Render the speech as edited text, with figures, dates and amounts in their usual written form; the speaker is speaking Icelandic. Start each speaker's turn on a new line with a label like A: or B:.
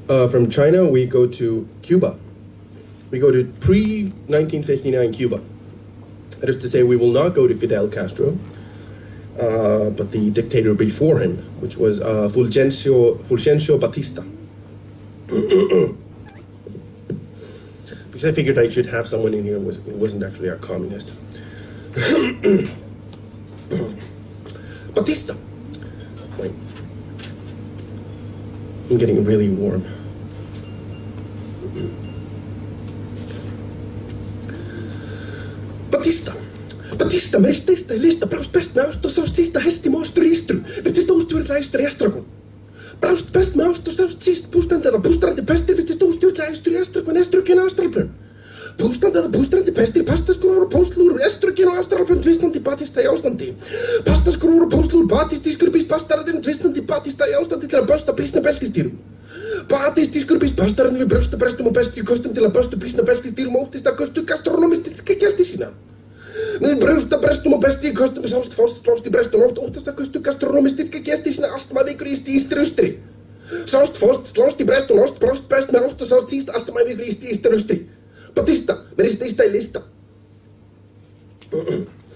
A: From China, we go to Cuba. We go to pre-1959 Cuba. That is to say, we will not go to Fidel Castro, but the dictator before him, which was Fulgencio Batista. Because I figured I should have someone in here who wasn't actually a communist. Batista. Wait. I'm getting really warm. Batista með styrta í lista, brást best með ást og sást sísta hesti með ostur í ístru, virtist óstjórnlega æstur í estragon. Brást best með ást og sást síst pústandi eða pústrandi pestir, virtist óstjórnlega æstur í estragon, estrogén og astralplön. Pústandi eða pústrandi pestir, pastaskrúr og póstlúr, estrogén og astralplön, tvistandi Batista í ástandi. Pastaskrúr og póstlúr, batistískur býst pastarðurinn, tvistandi Batista í ástandi til að bösta bísna beltistýrum. Batistískur býst pastarðurinn við brjóstabrestum og besti í kostum til að bösta bísna beltistýrum og óttist að göstu gastronomistiska gesti sína. Við brjóstabrestum og besti í kostum sást fást slást í brestum og óttast að göstu gastronomistiska gesti sína astmavíkur í ístri austri. Sást fást slást í brestum og brást best með ást og sást síst astmavíkur í ístri austri. Batista með rista í lista.